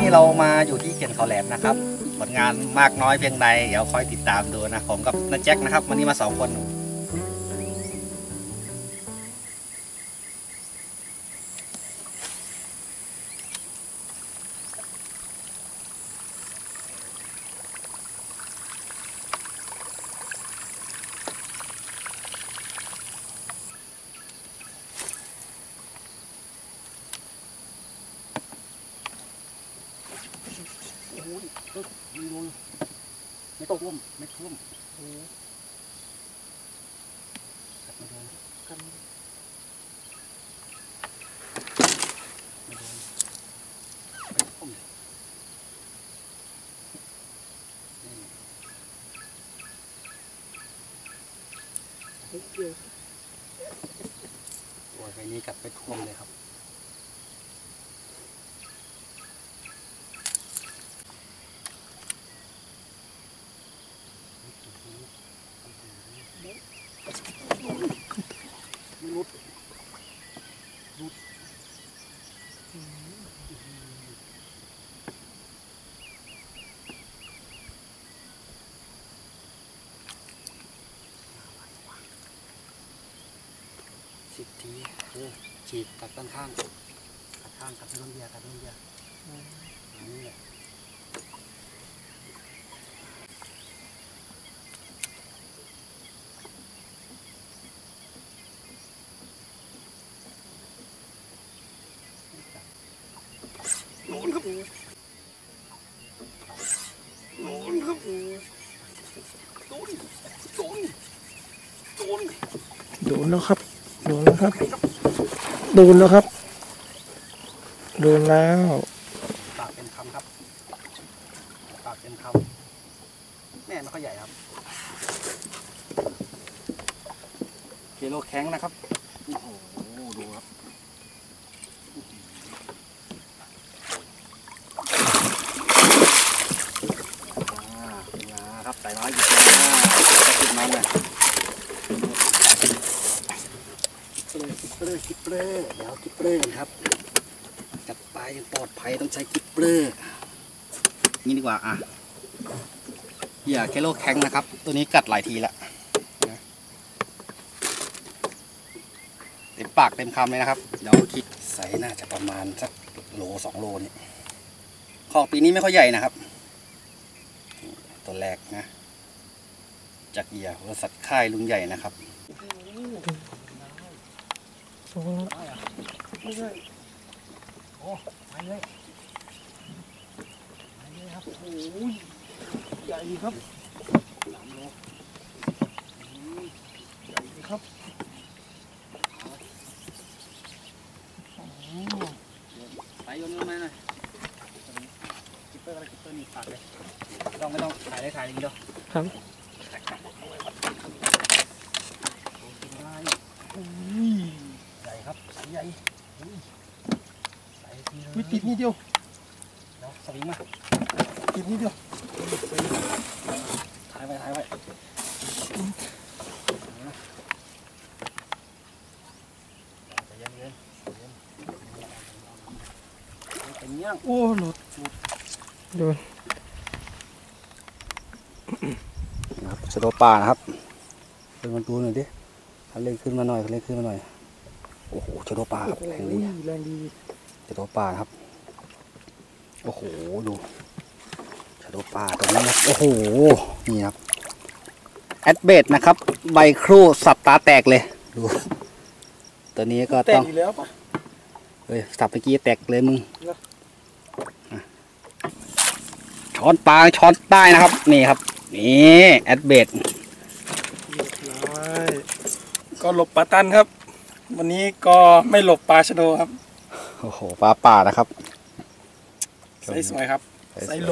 เรามาอยู่ที่เขื่อนเขาแหลมนะครับผลงานมากน้อยเพียงใดเดี๋ยวคอยติดตามดูนะผมกับน้าแจ็คนะครับวันนี้มา2 คนไม่ต้องร่วมไม่ท่วมโอ้กัดมาโดนกันไม่โดนไม่ท่วมตัวไฟนี้กัดไปท่วมเลยครับรุด10 ทีฉีกกัดด้านข้างกัดไปโดนเบียร์นี่แหละโดนครับโดนครับโดนแล้วครับโดนแล้วครับโดนแล้วครับโดนแล้วปากเป็นคำครับปากเป็นคำแม่ไม่ค่อยใหญ่ครับกิโลแข็งนะครับโอ้โหดูครับครับใส่น้อยหยิบจะติดน้องเลยกิปเปอร์เดี๋ยวกิปเปอร์กันครับจับปลายังปลอดภัยต้องใช้กิปเปอร์นี่ดีกว่าเหยื่อเคโลแข็งนะครับตัวนี้กัดหลายทีละเต็มปากเต็มคำเลยนะครับเดี๋ยวคิดใส่น่าจะประมาณสักโล2 โลนี่ของปีนี้ไม่ค่อยใหญ่นะครับตัวแรกนะจากเหยื่อบริษัทค่ายลุงใหญ่นะครับไม่ใช่โอ้ไปเลยครับโอ้ยใหญ่ครับ3 โลใหญ่ครับไปโยนลงมาหน่อยกิปเปอร์อะไรกิปเปอร์นี่ปากเลยไม่ต้องถ่ายได้ถ่ายอย่างนี้เดียวครับใหญ่ครับใหญ่วิติดนิดเดียวเดี๋ยวสวิงมาติดนิดเดียวถ่ายไว้ใจเย็นเป็นเงี้ยโอ้หลุดโดนครับสะดวกป่านะครับเป็นมันดูหน่อยดิคันเร่งขึ้นมาหน่อยโอ้โหสะดวกป่าครับแรงดีสะดวกป่าครับโอ้โหดูสะดวกป่าตัวนี้นะโอ้โหนี่ครับแอดเบดนะครับใบครูสับตาแตกเลยดูตัวนี้ก็ต้องแล้วปะสับไปกี้แตกเลยมึงช้อนปลาช้อนใต้นะครับนี่ครับนี่แอดเบดก็หลบปลาตันครับวันนี้ก็ไม่หลบปลาชะโดครับโอ้โหปลาป่านะครับไซส์สวยครับไซส์โล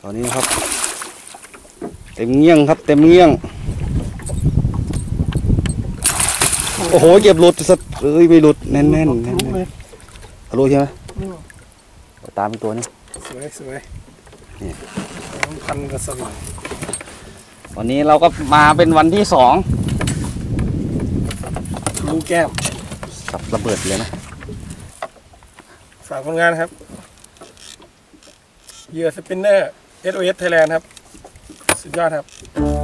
ตอนนี้นะครับเต็มเงี้ยงครับเต็มเงี้ยงโอ้โหเก็บหลุดสัตว์เอ้ยไม่หลุดแน่นแน่นแน่นเลยทะลุใช่ไหมตามอีกตัวนึงสวยพันกระสวิงวันนี้เราก็มาเป็นวันที่2 ลูกแก้มสับระเบิดเลยนะฝากผลงานครับเหยื่อสปินเนอร์ SOS Thailand ครับสุดยอดครับ